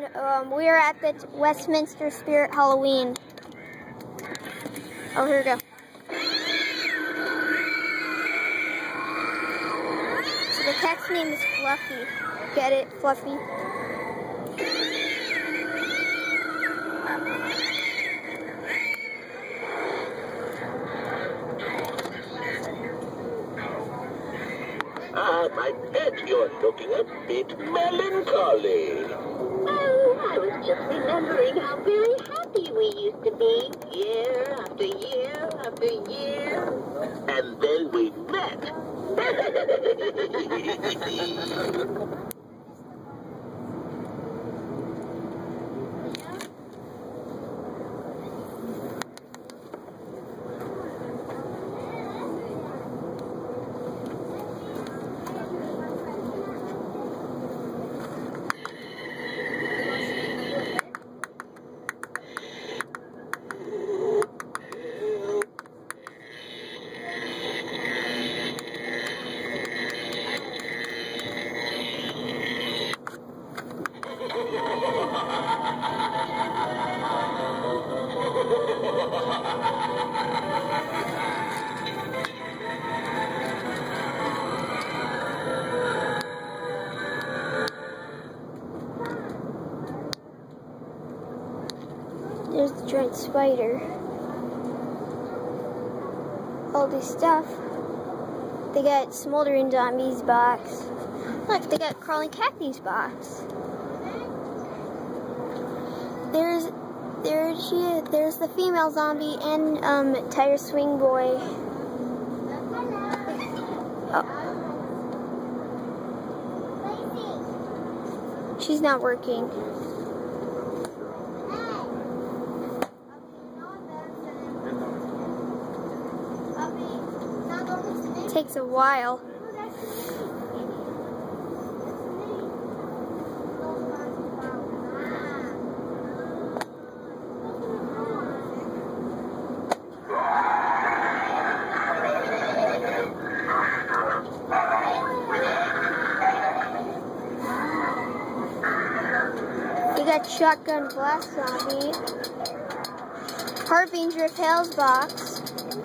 We are at the Westminster Spirit Halloween. Oh, here we go. So the cat's name is Fluffy. Get it, Fluffy? I bet you're looking a bit melancholy. Oh, I was just remembering how very happy we used to be, year after year after year. And then we met. There's the giant spider. All this stuff. They got smoldering zombies box. Look, they got crawling Kathy's box. There's the female zombie and tire swing boy. Oh. She's not working. It takes a while. We got shotgun blast zombie, Harbinger of Hell's box,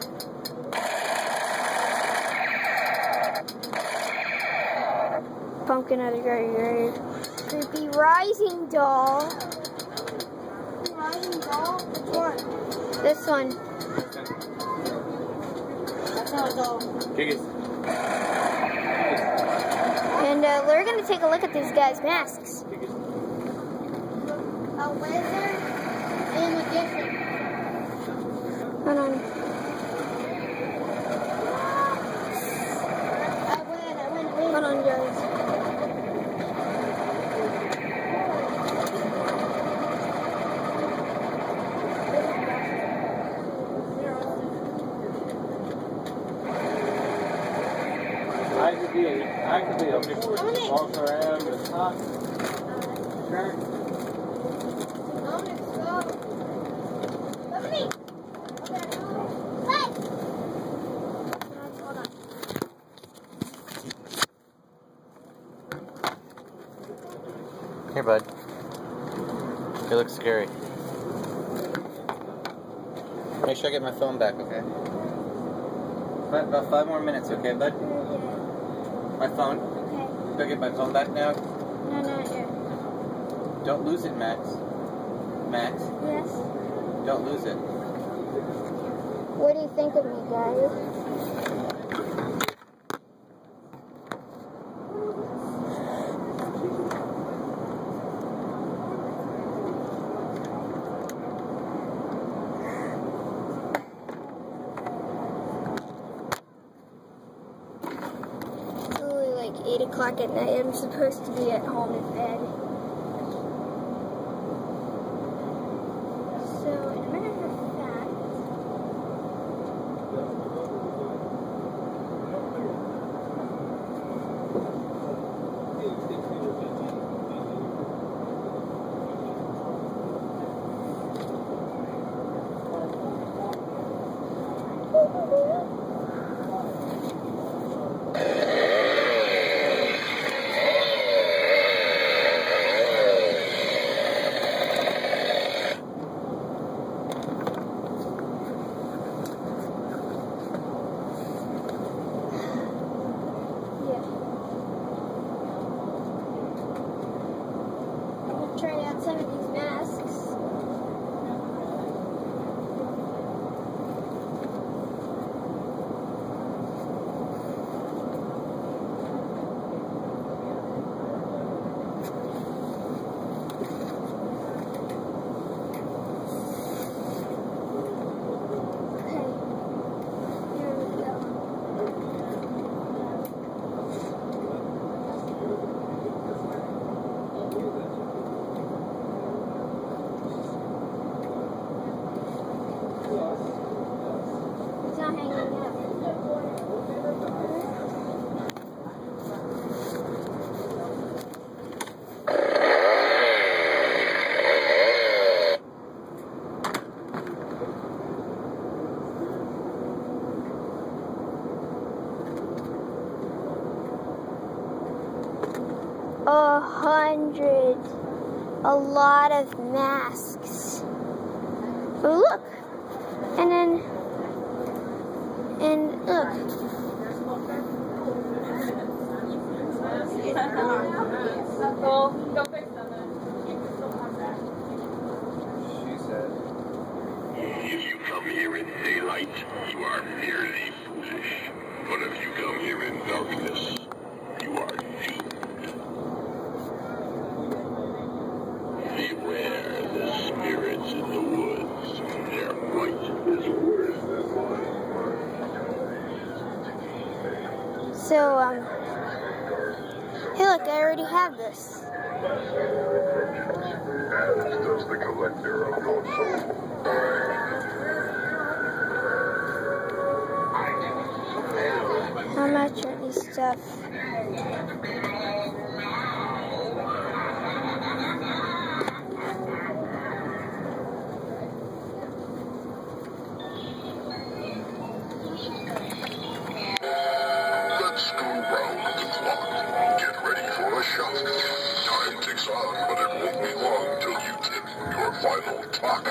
pumpkin out of the grave, creepy rising doll. Rising doll? Which one? This one. That's not a doll. And we're gonna take a look at these guys' masks. A wizard and a magician. Hold on. I win. Hold on, guys. I could be a big walk around and talk. Sure. Here, bud. You look scary. Make sure I get my phone back, okay? About 5 more minutes, okay, bud? My phone? Okay. Do I get my phone back now? No, not yet. Don't lose it, Max. Max? Yes? Don't lose it. What do you think of me, guys? It's only like 8 o'clock at night. I'm supposed to be at home in bed. So, as a matter of fact, donated a lot of masks. Oh, look! And look. If you come here in daylight, you are merely foolish. But if you come here in darkness, you are doomed. Beware the spirits in the woods. Their bite is worse than mine. So, hey look, I already have this. As does the collector of your soul. How much are these stuff? Let's go round the clock. Get ready for a shot. Time ticks on, but it won't be long till you tip your final talk.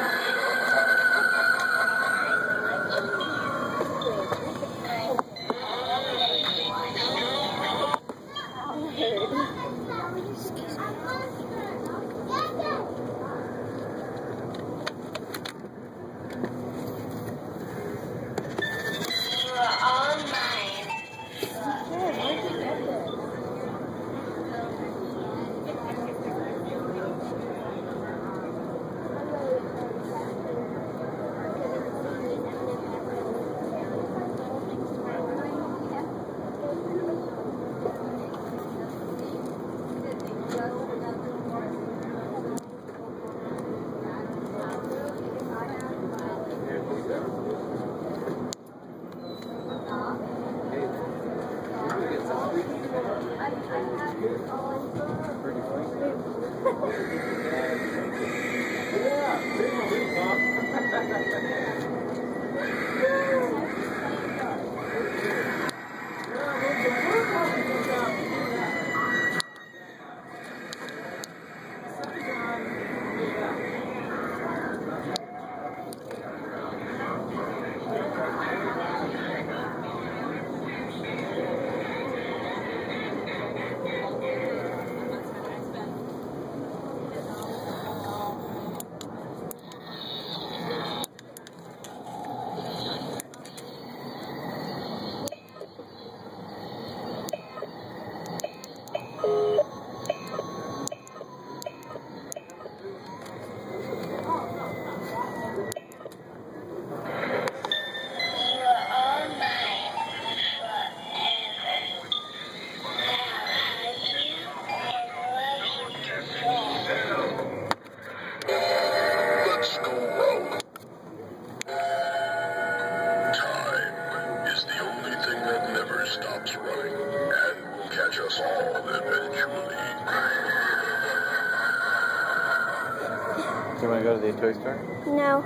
Do you want to go to the toy store? No.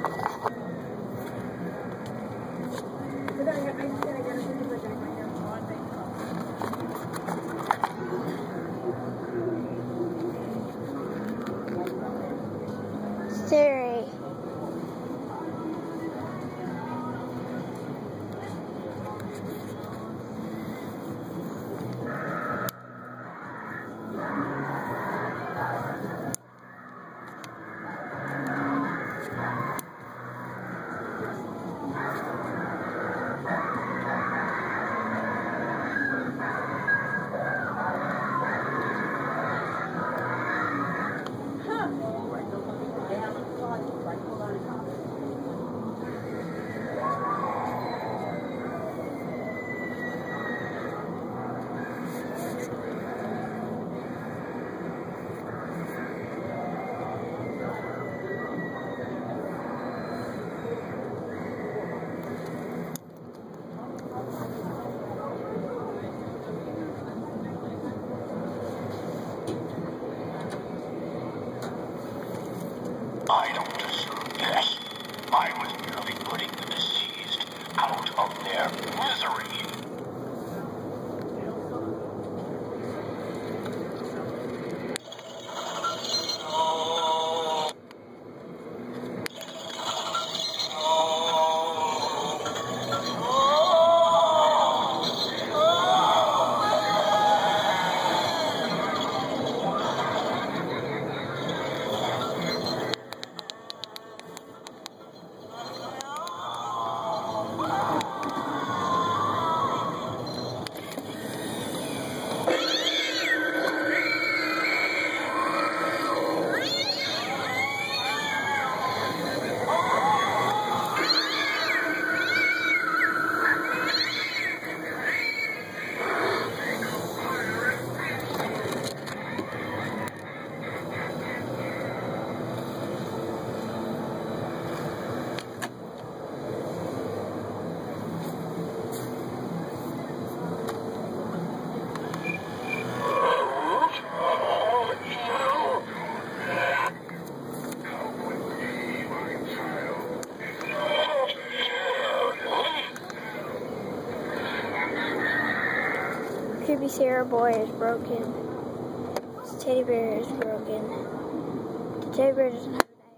Siri. I don't deserve this. I was merely putting the deceased out of their misery. Sarah boy is broken. This teddy bear is broken. The teddy bear doesn't have a knife.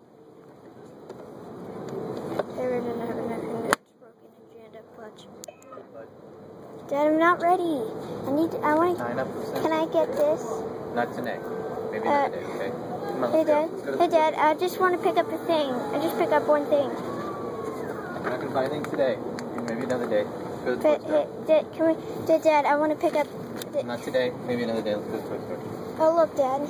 The teddy bear doesn't have a knife and it's broken and jammed up clutch. Dad, I'm not ready. I want to. Can I get this? Not today. Maybe another day, okay? Come on, Hey, let's go. Dad. Let's go to Hey, the Dad. I just want to pick up a thing. I just pick up one thing. We're not going to buy anything today. Maybe another day. Let's go to the toy store. Dad, can we? Dad, I want to pick up. Not today. Maybe another day. Let's go to the toy store. Oh, look, Dad.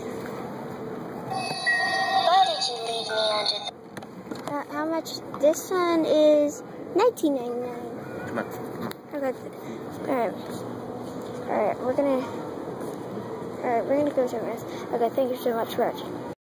Why did you leave me under How much? This one is $19.99. Come on. Okay. Alright, we're gonna go somewhere else. Okay, thank you so much for watching.